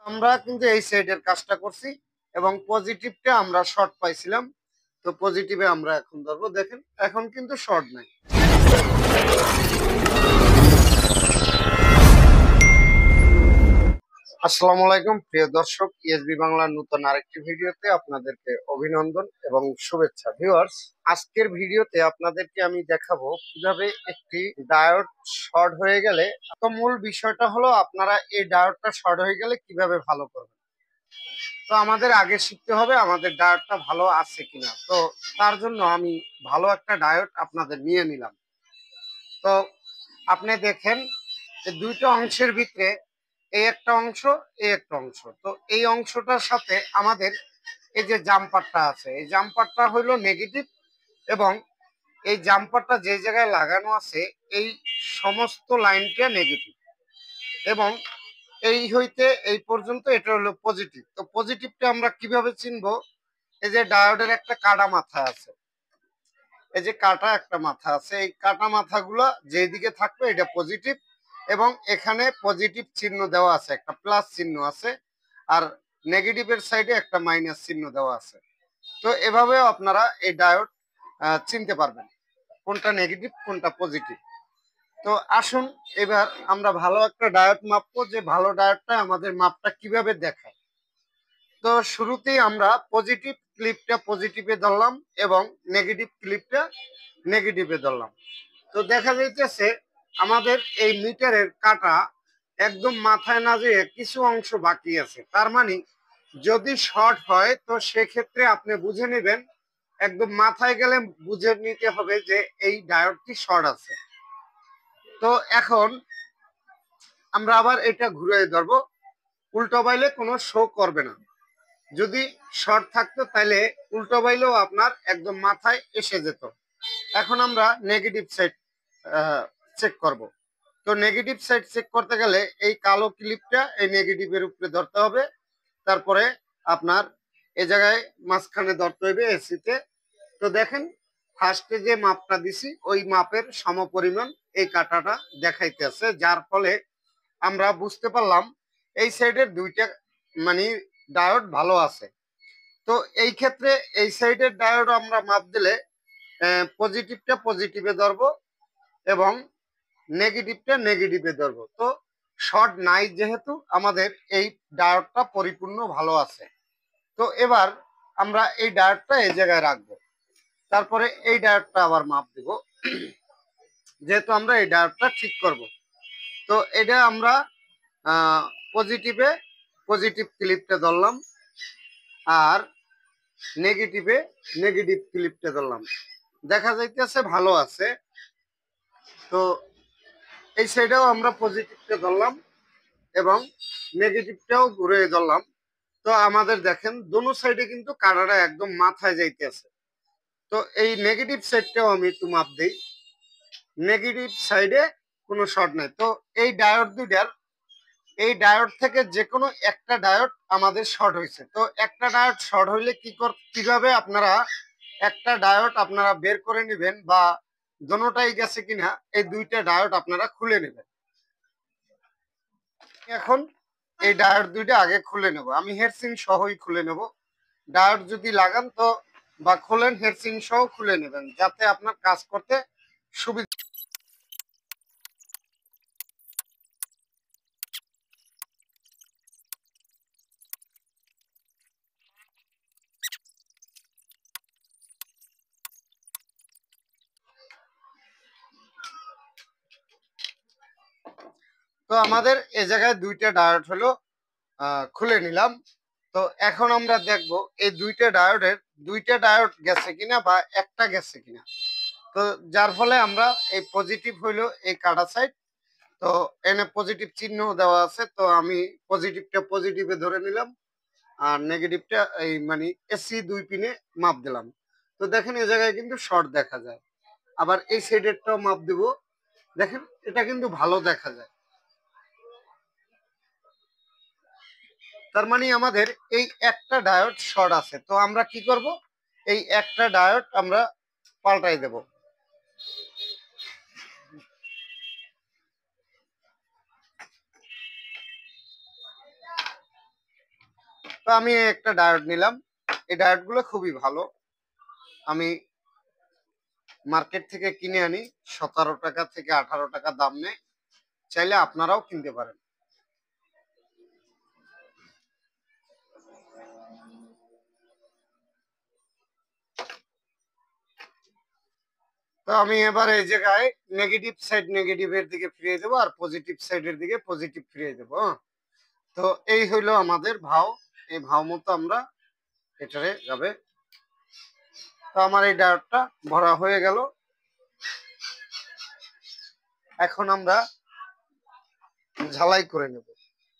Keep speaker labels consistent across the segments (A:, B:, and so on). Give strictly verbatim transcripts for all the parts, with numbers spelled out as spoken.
A: আমরা কিন্তু এই সাইডের কাজটা করছি এবং পজিটিভটা আমরা শর্ট পাইছিলাম। তো পজিটিভে আমরা এখন ধরবো। দেখেন এখন কিন্তু শর্ট নাই। আসসালামু আলাইকুম প্রিয় দর্শক, ইএসবি বাংলার নতুন আরেকটি ভিডিওতে আপনাদেরকে অভিনন্দন এবং শুভেচ্ছা। ভিউয়ার্স, আজকের ভিডিওতে আপনাদেরকে আমি দেখাবো কিভাবে একটি ডায়োড শর্ট হয়ে গেলে, তো মূল বিষয়টা হলো আপনারা এই ডায়োডটা শর্ট হয়ে গেলে কিভাবে ভালো করবেন। তো আমাদের আগে শিখতে হবে আমাদের ডায়োডটা ভালো আছে কিনা। তো তার জন্য আমি ভালো একটা ডায়োড আপনাদের নিয়ে নিলাম। তো আপনি দেখেন যে দুইটা অংশের ভিতরে এই একটা অংশ, এই একটা অংশ। তো এই অংশটার সাথে আমাদের এই যে জাম্পারটা আছে, এই জাম্পারটা হইলো নেগেটিভ এবং এই জাম্পারটা যে জায়গায় লাগানো আছে এই সমস্ত লাইনটা নেগেটিভ এবং এই হইতে এই পর্যন্ত এটা হলো পজিটিভ। তো পজিটিভটা আমরা কিভাবে চিনবো? এই যে ডায়োডের একটা কাটা মাথা আছে, এই যে কাটা একটা মাথা আছে, এই কাটা মাথাগুলো যেদিকে থাকবে এটা পজিটিভ এবং এখানে পজিটিভ চিহ্ন দেওয়া আছে, একটা প্লাস চিহ্ন আছে আর নেগেটিভের সাইডে একটা মাইনাস চিহ্ন দেওয়া আছে। তো এভাবেও আপনারা এই ডায়োড চিনতে পারবেন কোনটা নেগেটিভ কোনটা পজিটিভ। তো আসুন এবার আমরা ভালো একটা ডায়োড মাপবো, যে ভালো ডায়োডটা আমাদের মাপটা কিভাবে দেখায়। তো শুরুতেই আমরা পজিটিভ ক্লিপটা পজিটিভে ধরলাম এবং নেগেটিভ ক্লিপটা নেগেটিভে ধরলাম। তো দেখা যাইতেছে আমাদের এই মিটারের কাটা একদম মাথায় না যেয়ে কিছু অংশ বাকি আছে। তার মানে যদি শর্ট হয় তো সেক্ষেত্রে আপনি বুঝে নেবেন, একদম মাথায় গেলে বুঝে নিতে হবে যে এই ডায়োডটি শর্ট আছে। তো এখন আমরা আবার এটা ঘুরে ধরবো, উল্টো বাইলে কোনো শো করবে না। যদি শর্ট থাকতো তাহলে উল্টো বাইলেও আপনার একদম মাথায় এসে যেত। এখন আমরা নেগেটিভ সাইড চেক করব। তো নেগেটিভ সাইড চেক করতে গেলে এই কালো ক্লিপটা এই নেগেটিভের উপরে ধরতে হবে, তারপরে আপনার এই জায়গায় মাঝখানে ধরতে হবে এসিতে। তো দেখেন ফার্স্টে যে মাপটা দিছি ওই মাপের সমপরিমাণ এই কাটাটা দেখাইতে আছে, যার ফলে আমরা বুঝতে পারলাম এই সাইডের দুইটা মানে ডায়োড ভালো আছে। তো এই ক্ষেত্রে এই সাইডের ডায়োড আমরা মাপ দিলে পজিটিভটা পজিটিভে ধরবো এবং নেগেটিভটা নেগেটিভে ধরবো। তো শর্ট নাই যেহেতু আমাদের এই ডায়োডটা পরিপূর্ণ ভালো আছে। তো এবার আমরা এই ডায়োডটা এই জায়গায় রাখবো, তারপরে এই ডায়োডটা আবার মাপ দিব যেহেতু আমরা এই ডায়োডটা ঠিক করব। তো এটা আমরা পজিটিভে পজিটিভ ক্লিপটা ধরলাম আর নেগেটিভে নেগেটিভ ক্লিপটা ধরলাম, দেখা যাইতেছে ভালো আছে। তো এই সাইডেও আমরা পজিটিভটা ধরলাম এবং নেগেটিভটাও ঘুরে ধরলাম। তো আমাদের দেখেন দোনো সাইডে কিন্তু কাটাটা একদম মাথায় যাইতেছে। তো এই নেগেটিভ সাইডটাও আমি একটু মাপ দিই, নেগেটিভ সাইডে কোনো শর্ট নাই। তো এই ডায়োড দুইটার এই ডায়োড থেকে যে কোনো একটা ডায়োড আমাদের শর্ট হয়েছে। তো একটা ডায়োড শর্ট হইলে কি কর কিভাবে আপনারা একটা ডায়োড আপনারা বের করে নেবেন বা দোনোটাই গেছে কিনা এই দুইটা ডায়োড আপনারা খুলে নেবেন। এখন এই ডায়োড দুইটা আগে খুলে নেব, আমি হেডসিং সহই খুলে নেব। ডায়োড যদি লাগান তো বা খোলেন হেডসিং সহ খুলে নেবেন যাতে আপনার কাজ করতে সুবিধা। তো আমাদের এ জায়গায় দুইটা ডায়োড হলো খুলে নিলাম। তো এখন আমরা দেখব এই দুইটা ডায়োডের দুইটা ডায়োড গেছে কিনা বা একটা গেছে কিনা। তো যার ফলে আমরা এই পজিটিভ হইলো এই কাটা সাইড, তো এনে পজিটিভ চিহ্ন দেওয়া আছে। তো আমি পজিটিভটা পজিটিভে ধরে নিলাম আর নেগেটিভটা এই মানে এসি দুই পিনে মাপ দিলাম। তো দেখেন এই জায়গায় কিন্তু শর্ট দেখা যায়। আবার এই সাইডেরটাও মাপ দিব, দেখেন এটা কিন্তু ভালো দেখা যায়। তার মানে আমাদের এই একটা ডায়োড শর্ট আছে। তো আমরা কি করব, এই একটা ডায়োড আমরা পাল্টাই দেব। তো আমি একটা ডায়োড নিলাম। এই ডায়োড গুলো খুবই ভালো, আমি মার্কেট থেকে কিনে আনি, সতেরো টাকা থেকে আঠারো টাকা দাম নেয়, চাইলে আপনারাও কিনতে পারেন। তো আমি এবার এই জায়গায় নেগেটিভ সাইড নেগেটিভের দিকে ফিরিয়ে দেবো, আর পজিটিভ সাইডের দিকে পজিটিভ ফিরিয়ে দেবো। তো এই হইলো আমাদের ভাও, এই ভাও মতো আমরা এটারে যাবে। তো আমার এই ডায়োডটা ভরা হয়ে গেল। এখন আমরা ঝালাই করে নেব।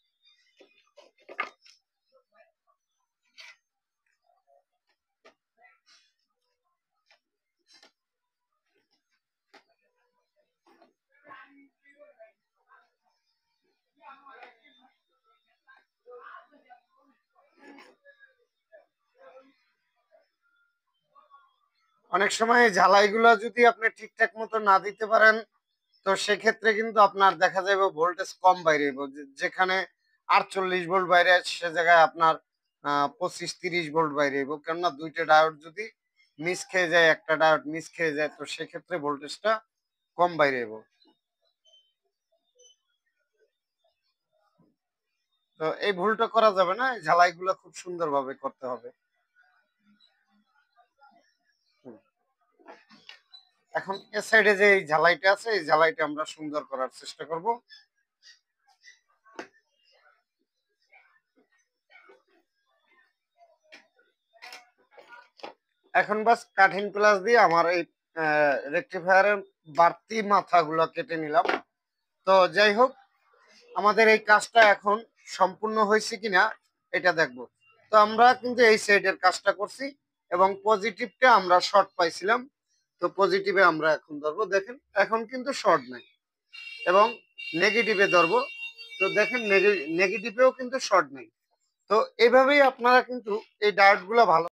A: অনেক সময় ঝালাইগুলো যদি আপনি ঠিকঠাক মতো না দিতে পারেন, তো সেক্ষেত্রে কিন্তু আপনার দেখা যাবে ভোল্টেজ কম বাইরে, যেখানে আটচল্লিশ ভোল্ট বাইরে সে জায়গায় আপনার আহ পঁচিশ তিরিশ ভোল্ট বাইরে, কেননা দুইটা ডায়োড যদি মিস খেয়ে যায়, একটা ডায়োড মিস খেয়ে যায়, তো সেক্ষেত্রে ভোল্টেজটা কম বাইরে। তো এই ভুলটা করা যাবে না, এই ঝালাইগুলো খুব সুন্দরভাবে করতে হবে। এখন এ সাইডে যে এই ঝালাইটা আছে, এই ঝালাইটা আমরা সুন্দর করার চেষ্টা করব। এখন বাস কাঠিং প্লাস দিয়ে আমার এই রেকটিফায়ারের বাড়তি মাথাগুলো কেটে নিলাম। তো যাই হোক, আমাদের এই কাজটা এখন সম্পূর্ণ হয়েছে কিনা এটা দেখব। তো আমরা কিন্তু এই সাইডের কাজটা করছি এবং পজিটিভটা আমরা শর্ট পাইছিলাম, তো পজিটিভে আমরা এখন ধরবো। দেখেন এখন কিন্তু শর্ট নাই, এবং নেগেটিভে ধরবো, তো দেখেন নেগেটিভেও কিন্তু শর্ট নেই। তো এইভাবেই আপনারা কিন্তু এই ডায়োড গুলো ভালো